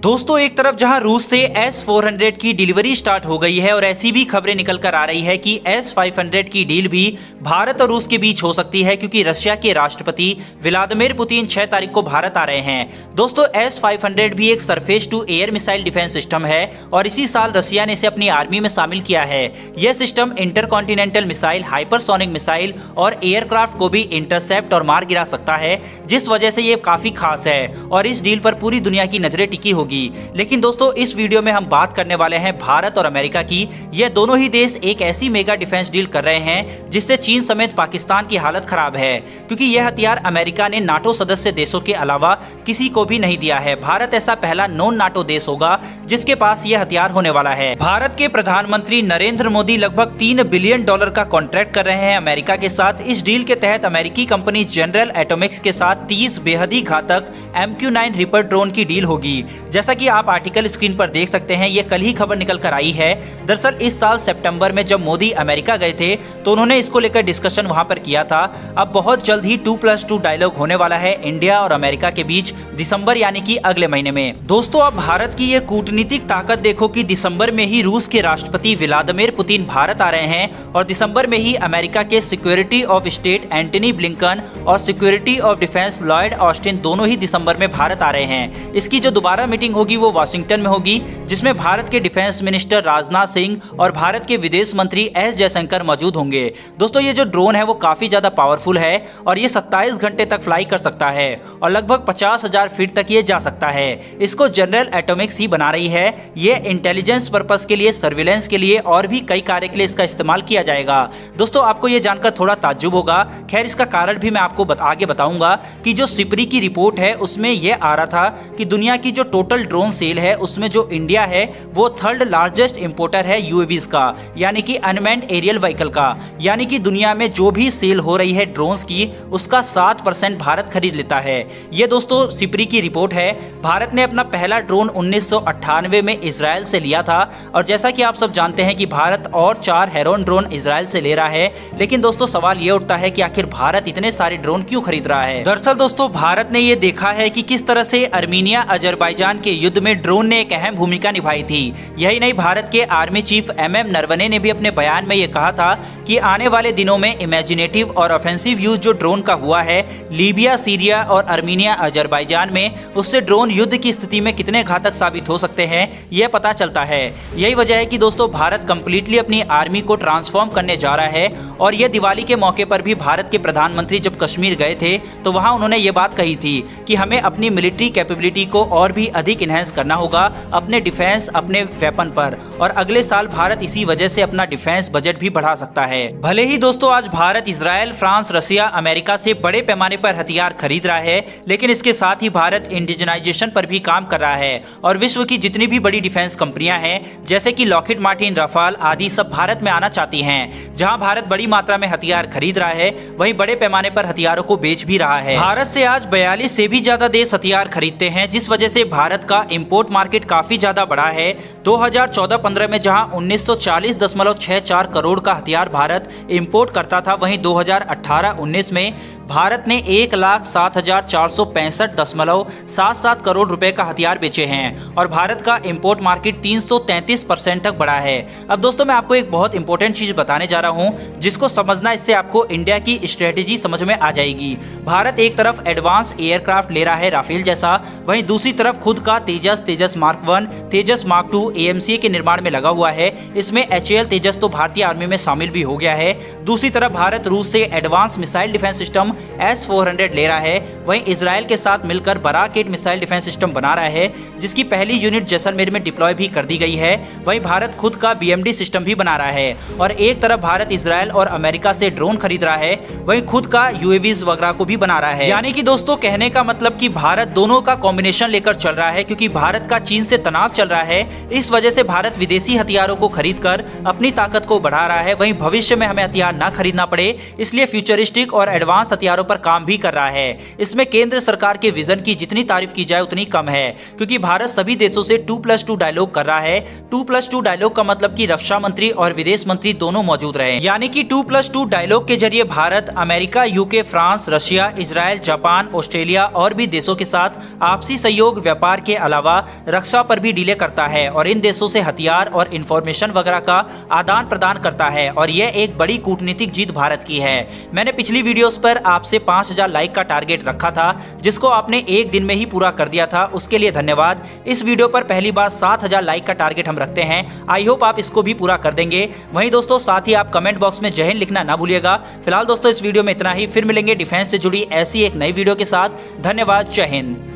दोस्तों एक तरफ जहां रूस से S-400 की डिलीवरी स्टार्ट हो गई है और ऐसी भी खबरें निकल कर आ रही है कि S-500 की डील भी भारत और रूस के बीच हो सकती है, क्योंकि रशिया के राष्ट्रपति व्लादिमीर पुतिन 6 तारीख को भारत आ रहे हैं। दोस्तों S-500 भी एक surface to air missile defence system है और इसी साल रशिया ने इसे अपनी आर्मी में शामिल किया है। यह system intercontinental missile, hypersonic missile और एयरक्राफ्ट को भी इंटरसेप्ट और मार गिरा सकता है, जिस वजह से ये काफी खास है और इस डील पर पूरी दुनिया की नजरें टिकी होगी। लेकिन दोस्तों इस वीडियो में हम बात करने वाले हैं भारत और अमेरिका की। ये दोनों ही देश एक ऐसी मेगा डिफेंस डील कर रहे हैं जिससे चीन समेत पाकिस्तान की हालत खराब है, क्योंकि यह हथियार अमेरिका ने नाटो सदस्य देशों के अलावा किसी को भी नहीं दिया है। भारत ऐसा पहला नॉन नाटो देश होगा जिसके पास यह हथियार होने वाला है। भारत के प्रधानमंत्री नरेंद्र मोदी लगभग $3 बिलियन का कॉन्ट्रैक्ट कर रहे हैं अमेरिका के साथ। इस डील के तहत अमेरिकी कंपनी जनरल एटॉमिक्स के साथ 30 बेहद ही घातक MQ-9 रिपर ड्रोन की डील होगी। जैसा कि आप आर्टिकल स्क्रीन पर देख सकते हैं, ये कल ही खबर निकल कर आई है। दरअसल इस साल सितंबर में जब मोदी अमेरिका गए थे तो उन्होंने इसको लेकर डिस्कशन वहां पर किया था। अब बहुत जल्द ही 2+2 डायलॉग होने वाला है इंडिया और अमेरिका के बीच, दिसंबर यानी कि अगले महीने में। दोस्तों अब भारत की ये कूटनीतिक ताकत देखो कि दिसंबर में ही रूस के राष्ट्रपति व्लादिमीर पुतिन भारत आ रहे हैं और दिसंबर में ही अमेरिका के security of state Antony Blinken और security of defence Lloyd Austin दोनों ही दिसंबर में भारत आ रहे हैं। इसकी जो दोबारा मीटिंग होगी वो वाशिंगटन में होगी, जिसमें भारत के डिफेंस मिनिस्टर राजनाथ सिंह और भारत के विदेश मंत्री एस जयशंकर मौजूद होंगे। दोस्तों ये जो ड्रोन है वो काफी ज्यादा पावरफुल है और ये 27 घंटे तक फ्लाई कर सकता है और लगभग 50,000 फीट तक ये जा सकता है। इसको जनरल एटॉमिक्स ही बना रही है। ये इंटेलिजेंस पर्पस के लिए, सर्विलेंस के लिए और भी कई कार्य के लिए इसका इस्तेमाल किया जाएगा। दोस्तों आपको ये जानकर थोड़ा ताज्जुब होगा, खैर इसका कारण भी मैं आपको आगे बताऊंगा कि जो सिपरी की रिपोर्ट है उसमें यह आ रहा था कि दुनिया की जो टोटल ड्रोन सेल है उसमें जो इंडिया है वो 3rd लार्जेस्ट इंपोर्टर है यूएवीज का, यानी कि अनमैन्ड एरियल व्हीकल का। यानी कि दुनिया में जो भी सेल हो रही है ड्रोन्स की उसका 7% भारत खरीद लेता है। ये दोस्तों सिपरी की रिपोर्ट है। भारत ने अपना पहला ड्रोन 1998 में इजराइल से लिया था और जैसा कि आप सब जानते हैं कि भारत और 4 हेरोन ड्रोन इजराइल से ले रहा है। लेकिन दोस्तों सवाल ये उठता है कि आखिर भारत इतने सारे ड्रोन क्यों खरीद रहा है। दरअसल दोस्तों भारत ने ये देखा है कि किस तरह से अर्मीनिया अजरबैजान के युद्ध में ड्रोन ने एक अहम भूमिका निभाई थी। यही नहीं, भारत के आर्मी चीफ MM नरवणे ने भी अपने बयान में ये कहा था कि आने वाले दिनों में इमेजिनेटिव और ऑफेंसिव यूज जो ड्रोन का हुआ है लीबिया, सीरिया और अर्मीनिया अजरबैजान में, उससे ड्रोन युद्ध की स्थिति में कितने घातक साबित हो सकते हैं यह पता चलता है। यही वजह है कि दोस्तों भारत कंप्लीटली अपनी आर्मी को ट्रांसफॉर्म करने जा रहा है और यह दिवाली के मौके पर भी भारत के प्रधानमंत्री जब कश्मीर गए थे तो वहां उन्होंने ये बात कही थी कि हमें अपनी मिलिट्री कैपेबिलिटी को और भी अधिक इनहेंस करना होगा अपने डिफेंस, अपने वेपन पर, और अगले साल भारत इसी वजह से अपना डिफेंस बजट भी बढ़ा सकता है। भले ही दोस्तों आज Bharat Israel, France, Russia, America से बड़े पैमाने पर हथियार खरीद रहा है, लेकिन इसके साथ ही भारत इंडिजनाइजेशन पर भी काम कर रहा है और विश्व की जितनी भी बड़ी डिफेंस कंपनियां हैं जैसे कि लॉकहीड मार्टिन, रफाल आदि सब भारत में आना चाहती हैं। जहां भारत बड़ी मात्रा में हथियार खरीद रहा है वहीं बड़े पैमाने पर हथियारों को बेच भी रहा है। भारत से आज 42 से भी ज्यादा देश हथियार खरीदते हैं, जिस वजह से भारत का इंपोर्ट मार्केट काफी ज्यादा बड़ा है। 2014-15 में जहां 1940.64 करोड़ का हथियार भारत इंपोर्ट करता था, वहीं 2018-19 में भारत ने 1,07,465.77 करोड़ रुपए का हथियार बेचे हैं और भारत का इंपोर्ट मार्केट 333% तक बढ़ा है। अब दोस्तों मैं आपको एक बहुत इंपॉर्टेंट चीज बताने जा रहा हूं जिसको समझना, इससे आपको इंडिया की स्ट्रेटेजी समझ में आ जाएगी। भारत एक तरफ एडवांस एयरक्राफ्ट ले रहा है राफेल जैसा, वहीं दूसरी तरफ खुद का Tejas mark 1, Tejas mark 2 AMCA के निर्माण में लगा हुआ है। इसमें HAL तेजस तो भारतीय आर्मी में शामिल भी हो गया है। दूसरी तरफ भारत रूस से advance missile defence system S-400 ले रहा है, वहीं इजराइल के साथ मिलकर बराक 8 मिसाइल डिफेंस सिस्टम बना रहा है जिसकी पहली यूनिट जैसलमेर में डिप्लॉय भी कर दी गई है। वहीं भारत खुद का BMD सिस्टम भी बना रहा है और एक तरफ भारत इजराइल और अमेरिका से ड्रोन खरीद रहा है, वहीं खुद का UAVs वगैरह को भी बना रहा है। यानी कि दोस्तों कहने का मतलब कि भारत दोनों का कॉम्बिनेशन लेकर चल रहा है, क्योंकि भारत का चीन से तनाव चल रहा है। इस वजह से भारत विदेशी हथियारों को खरीद कर अपनी ताकत को बढ़ा रहा है। वहीं भविष्य में हमें हथियार ना खरीदना पड़े इसलिए फ्यूचरिस्टिक और एडवांस हथियारों पर काम भी कर रहा है। इसमें केंद्र सरकार के विजन की जितनी तारीफ की जाए उतनी कम है, क्योंकि भारत सभी देशों से 2+2 डायलॉग कर रहा है। 2+2 डायलॉग का मतलब कि रक्षा मंत्री और विदेश मंत्री दोनों मौजूद रहे, यानी कि 2+2 डायलॉग के जरिए Bharat America, UK, France, Russia, Israel, Japan, Australia और भी देशों के साथ आपसी सहयोग, व्यापार के के अलावा रक्षा पर भी डीले करता है और इन देशों से हथियार और इंफॉर्मेशन वगैरह का आदान प्रदान करता है और यह एक बड़ी कूटनीतिक जीत भारत की है। मैंने पिछली वीडियोस पर आपसे 5000 लाइक का टारगेट रखा था, जिसको आपने एक दिन में ही पूरा कर दिया था, उसके लिए धन्यवाद। इस वीडियो पर पहली बार 7000 लाइक का टारगेट हम रखते हैं। आई होप आप इसको भी पूरा कर देंगे। वहीं दोस्तों साथ ही आप कमेंट बॉक्स में जय हिंद लिखना ना भूलिएगा। फिलहाल दोस्तों इस वीडियो में इतना ही, फिर मिलेंगे डिफेंस से जुड़ी ऐसी एक नई वीडियो के साथ। धन्यवाद, जय हिंद।